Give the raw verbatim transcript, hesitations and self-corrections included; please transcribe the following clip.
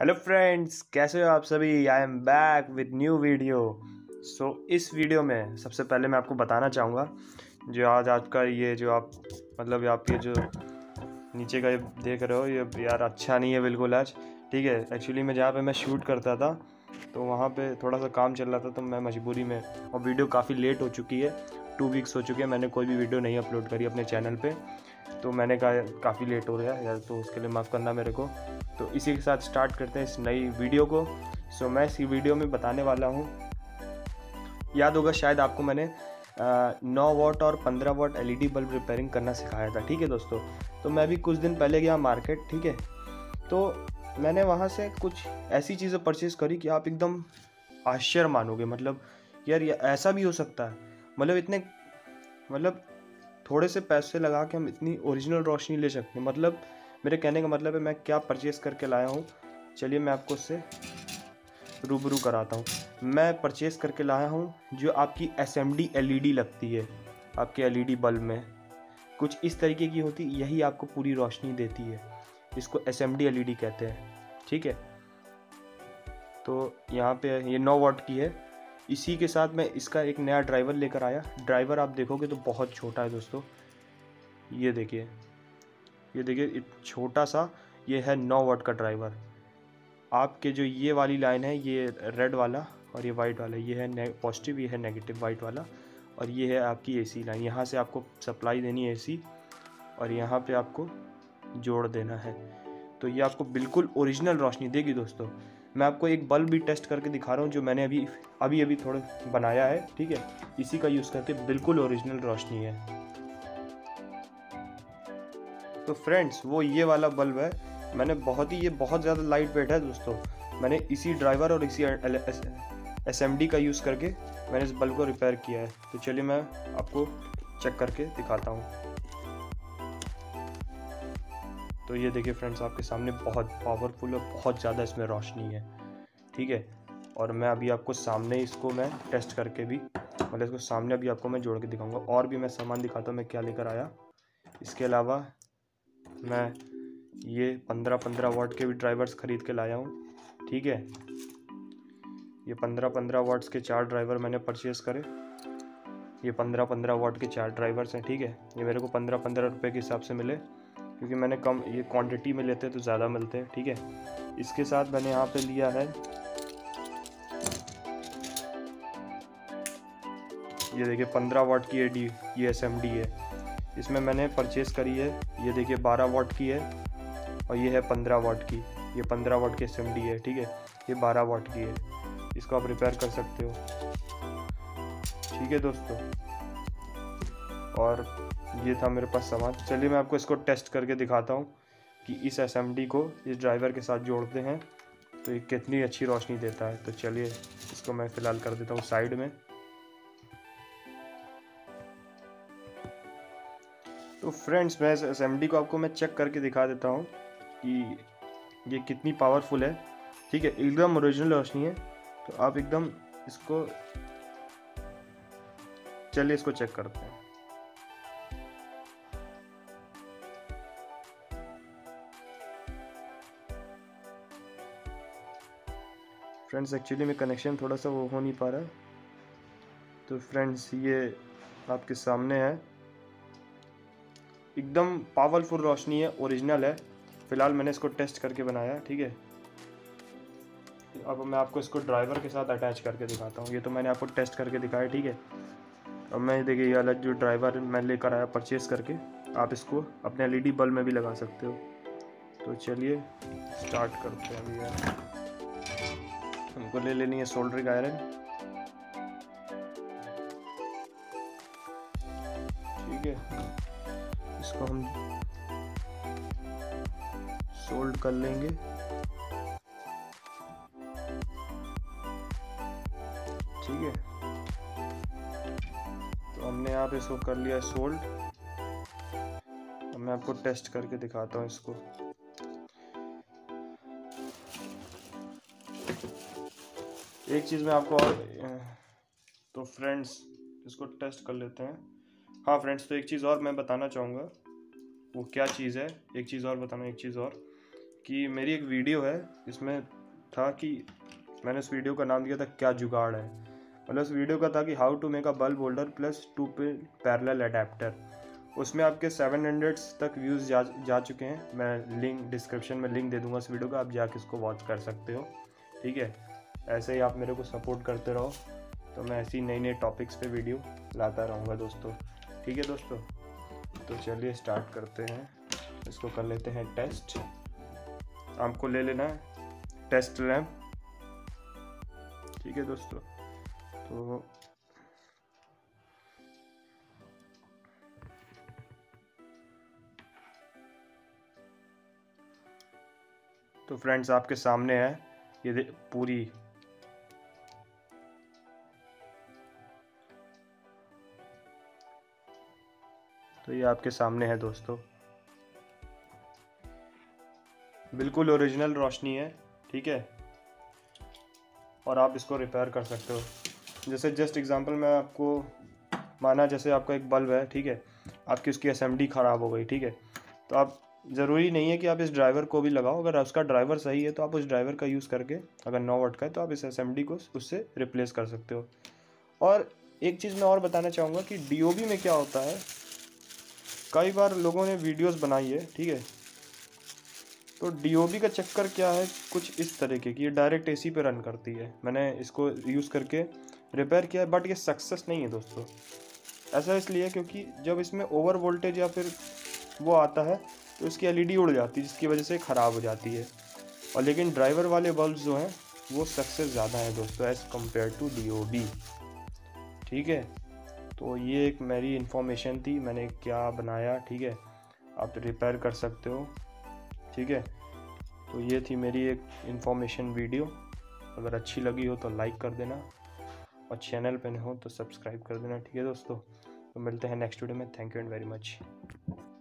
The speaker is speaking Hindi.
हेलो फ्रेंड्स, कैसे हो आप सभी। I am back with new video. So इस वीडियो में सबसे पहले मैं आपको बताना चाहूँगा जो आज आपका ये जो आप मतलब आप ये जो नीचे का ये देख रहे हो ये यार अच्छा नहीं है बिल्कुल आज। ठीक है, एक्चुअली मैं जहाँ पे मैं शूट करता था तो वहाँ पे थोड़ा सा काम चल रहा था तो मैं मजबूरी में, और वीडियो काफ़ी लेट हो चुकी है, टू वीक्स हो चुके हैं मैंने कोई भी वीडियो नहीं अपलोड करी अपने चैनल पे। तो मैंने कहा काफ़ी लेट हो रहा है यार, तो उसके लिए माफ़ करना मेरे को। तो इसी के साथ स्टार्ट करते हैं इस नई वीडियो को। सो मैं इसी वीडियो में बताने वाला हूँ, याद होगा शायद आपको मैंने नौ वॉट और पंद्रह वॉट एलईडी बल्ब रिपेयरिंग करना सिखाया था। ठीक है दोस्तों, तो मैं भी कुछ दिन पहले गया मार्केट। ठीक है, तो मैंने वहाँ से कुछ ऐसी चीज़ें परचेज़ करी कि आप एकदम आश्चर्य मानोगे। मतलब यार ये ऐसा भी हो सकता है, मतलब इतने मतलब थोड़े से पैसे लगा के हम इतनी ओरिजिनल रोशनी ले सकते हैं। मतलब मेरे कहने का मतलब है मैं क्या परचेज़ करके लाया हूँ, चलिए मैं आपको उससे रूबरू कराता हूँ। मैं परचेज़ करके लाया हूँ जो आपकी S M D L E D लगती है आपके एल ई डी बल्ब में, कुछ इस तरीके की होती, यही आपको पूरी रोशनी देती है। इसको S M D L E D कहते हैं। ठीक है, तो यहाँ पे ये नौ वॉट की है। इसी के साथ मैं इसका एक नया ड्राइवर लेकर आया। ड्राइवर आप देखोगे तो बहुत छोटा है दोस्तों, ये देखिए, ये देखिए छोटा सा, ये है नौ वाट का ड्राइवर। आपके जो ये वाली लाइन है, ये रेड वाला और ये वाइट वाला, ये है पॉजिटिव, ये है नेगेटिव वाइट वाला, और ये है आपकी एसी लाइन। यहाँ से आपको सप्लाई देनी है एसी, और यहाँ पे आपको जोड़ देना है। तो ये आपको बिल्कुल ओरिजिनल रोशनी देगी दोस्तों। मैं आपको एक बल्ब भी टेस्ट करके दिखा रहा हूँ जो मैंने अभी अभी अभी थोड़ा बनाया है। ठीक है, इसी का यूज़ करके बिल्कुल ओरिजिनल रोशनी है। तो फ्रेंड्स वो ये वाला बल्ब है, मैंने बहुत ही ये बहुत ज़्यादा लाइट वेट है दोस्तों। मैंने इसी ड्राइवर और इसी एस एम डी का यूज़ करके मैंने इस बल्ब को रिपेयर किया है। तो चलिए मैं आपको चेक करके दिखाता हूँ। तो ये देखिए फ्रेंड्स, आपके सामने बहुत पावरफुल और बहुत ज़्यादा इसमें रोशनी है। ठीक है, और मैं अभी आपको सामने इसको मैं टेस्ट करके भी, मतलब इसको सामने अभी आपको मैं जोड़ के दिखाऊंगा। और भी मैं सामान दिखाता हूँ मैं क्या लेकर आया। इसके अलावा मैं ये पंद्रह पंद्रह वाट के भी ड्राइवर्स ख़रीद के लाया हूँ। ठीक है, ये पंद्रह पंद्रह वाट्स के चार ड्राइवर मैंने परचेज़ करे। ये पंद्रह पंद्रह वाट के चार ड्राइवर्स हैं। ठीक है, ये मेरे को पंद्रह पंद्रह रुपये के हिसाब से मिले, क्योंकि मैंने कम ये क्वांटिटी में लेते हैं तो ज़्यादा मिलते हैं। ठीक है, इसके साथ मैंने यहाँ पे लिया है, ये देखिए पंद्रह वाट की डी ये एस एम डी है। इसमें मैंने परचेज़ करी है, ये देखिए बारह वाट की है, और ये है पंद्रह वाट की। ये पंद्रह वाट की एस एम डी है। ठीक है, ये बारह वाट की है। इसको आप रिपेयर कर सकते हो। ठीक है दोस्तों, और ये था मेरे पास सामान। चलिए मैं आपको इसको टेस्ट करके दिखाता हूँ कि इस एस एम डी को इस ड्राइवर के साथ जोड़ते हैं तो ये कितनी अच्छी रोशनी देता है। तो चलिए इसको मैं फ़िलहाल कर देता हूँ साइड में। तो फ्रेंड्स मैं इस एस एम डी को आपको मैं चेक करके दिखा देता हूँ कि ये कितनी पावरफुल है। ठीक है, एकदम ओरिजिनल रोशनी है। तो आप एकदम इसको, चलिए इसको चेक करते हैं। फ्रेंड्स एक्चुअली में कनेक्शन थोड़ा सा वो हो नहीं पा रहा है। तो फ्रेंड्स ये आपके सामने है, एकदम पावरफुल रोशनी है, ओरिजिनल है। फ़िलहाल मैंने इसको टेस्ट करके बनाया है। ठीक है, अब मैं आपको इसको ड्राइवर के साथ अटैच करके दिखाता हूँ। ये तो मैंने आपको टेस्ट करके दिखाया। ठीक है, अब मैं देखिए ये अलग जो ड्राइवर मैं लेकर आया परचेज़ करके, आप इसको अपने एल ई डी बल्ब में भी लगा सकते हो। तो चलिए स्टार्ट करते हैं। अभी यार हमको ले लेनी है सोल्डरिंग आयरन। ठीक है, इसको हम सोल्ड कर लेंगे। ठीक है, तो हमने यहाँ पे इसको कर लिया सोल्ड। अब मैं आपको टेस्ट करके दिखाता हूँ इसको। एक चीज़ मैं आपको और, तो फ्रेंड्स इसको टेस्ट कर लेते हैं। हाँ फ्रेंड्स, तो एक चीज़ और मैं बताना चाहूँगा। वो क्या चीज़ है, एक चीज़ और बताना, एक चीज़ और कि मेरी एक वीडियो है, इसमें था कि मैंने उस वीडियो का नाम दिया था क्या जुगाड़ है। मतलब उस वीडियो का था कि how to make a bulb holder plus two pin parallel adapter. उसमें आपके सेवन हंड्रेड तक व्यूज़ जा जा चुके हैं। मैं लिंक डिस्क्रिप्शन में लिंक दे दूंगा उस वीडियो का, आप जाके इसको वॉच कर सकते हो। ठीक है, ऐसे ही आप मेरे को सपोर्ट करते रहो, तो मैं ऐसी नई नई टॉपिक्स पे वीडियो लाता रहूँगा दोस्तों। ठीक है दोस्तों, तो चलिए स्टार्ट करते हैं। इसको कर लेते हैं टेस्ट। आपको ले लेना है टेस्ट लैम्प। ठीक है दोस्तों, तो तो फ्रेंड्स आपके सामने है ये पूरी तो ये आपके सामने है दोस्तों, बिल्कुल ओरिजिनल रोशनी है। ठीक है, और आप इसको रिपेयर कर सकते हो। जैसे जस्ट एग्जांपल मैं आपको, माना जैसे आपका एक बल्ब है, ठीक है, आपकी उसकी असेंबली ख़राब हो गई। ठीक है, तो आप ज़रूरी नहीं है कि आप इस ड्राइवर को भी लगाओ। अगर उसका ड्राइवर सही है तो आप उस ड्राइवर का यूज़ करके, अगर नौ वाट का है तो आप इस असेंबली को उससे रिप्लेस कर सकते हो। और एक चीज़ मैं और बताना चाहूँगा कि डी ओ बी में क्या होता है, कई बार लोगों ने वीडियोस बनाई है, ठीक है, तो डी ओ बी का चक्कर क्या है कुछ इस तरीके की, ये डायरेक्ट ए सी पे रन करती है। मैंने इसको यूज़ करके रिपेयर किया, बट ये सक्सेस नहीं है दोस्तों। ऐसा इसलिए क्योंकि जब इसमें ओवर वोल्टेज या फिर वो आता है तो इसकी एल ई डी उड़ जाती है, जिसकी वजह से ख़राब हो जाती है। और लेकिन ड्राइवर वाले बल्ब जो हैं वो सक्सेस ज़्यादा है दोस्तों as compare to D O B. ठीक है, तो ये एक मेरी इन्फॉर्मेशन थी, मैंने क्या बनाया। ठीक है, आप रिपेयर कर सकते हो। ठीक है, तो ये थी मेरी एक इन्फॉर्मेशन वीडियो। अगर अच्छी लगी हो तो लाइक कर देना, और चैनल पे न हो तो सब्सक्राइब कर देना। ठीक है दोस्तों, तो मिलते हैं नेक्स्ट वीडियो में। Thank you and very much.